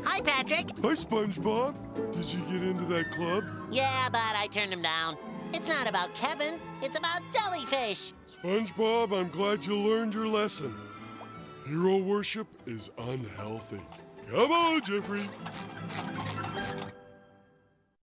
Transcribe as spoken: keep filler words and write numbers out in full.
Hi, Patrick. Hi, SpongeBob. Did you get into that club? Yeah, but I turned him down. It's not about Kevin. It's about jellyfish. SpongeBob, I'm glad you learned your lesson. Hero worship is unhealthy. Come on, Jeffrey.